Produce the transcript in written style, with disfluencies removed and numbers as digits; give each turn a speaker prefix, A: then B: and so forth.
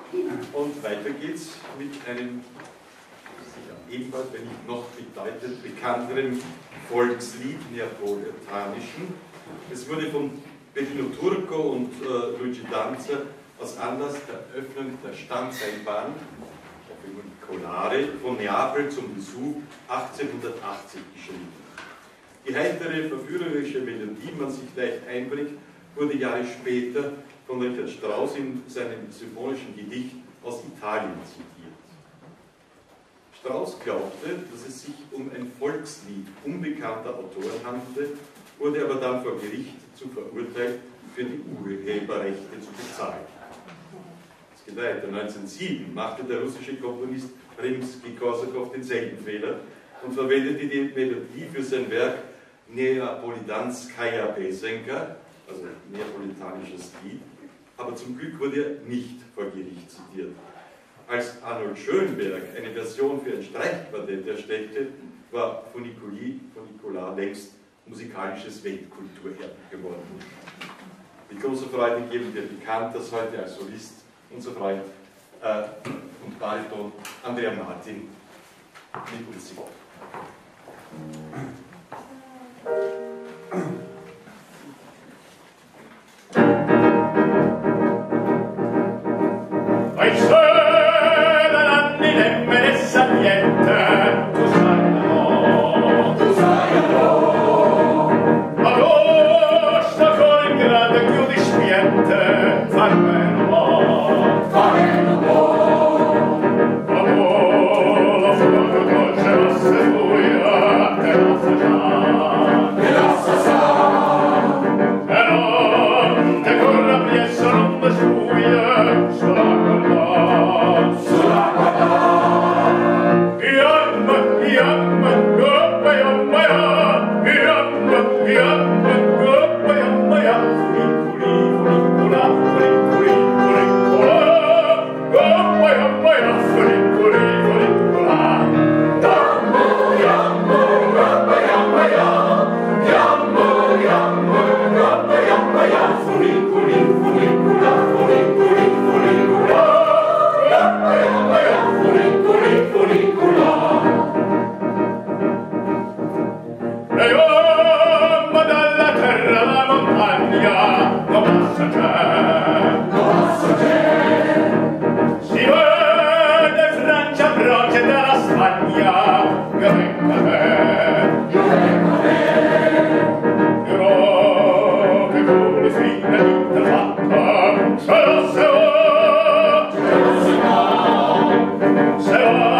A: Und weiter geht's mit einem ebenfalls, wenn nicht noch bedeutend bekannteren Volkslied, neapolitanischen. Es wurde von Bettino Turco und Luigi Danza aus Anlass der Öffnung der Standseilbahn Colare von Neapel zum Besuch 1880 geschrieben. Die heitere, verführerische Melodie, die man sich leicht einbringt, wurde Jahre später von Richard Strauss in seinem symphonischen Gedicht aus Italien zitiert. Strauss glaubte, dass es sich um ein Volkslied unbekannter Autoren handelte, wurde aber dann vor Gericht zu verurteilt, für die Urheberrechte zu bezahlen. Es geht weiter. 1907 machte der russische Komponist Rimsky-Korsakow denselben Fehler und verwendete die Melodie für sein Werk Neapolitanskaya Pesenka, also neapolitanisches Lied, aber zum Glück wurde er nicht vor Gericht zitiert. Als Arnold Schönberg eine Version für ein Streichquartett erstellte, war Funicular längst musikalisches Weltkulturerbe geworden. Mit großer Freude geben wir bekannt, dass heute als Solist unser Freund und Bariton Andrea Martin mit uns singt.
B: Se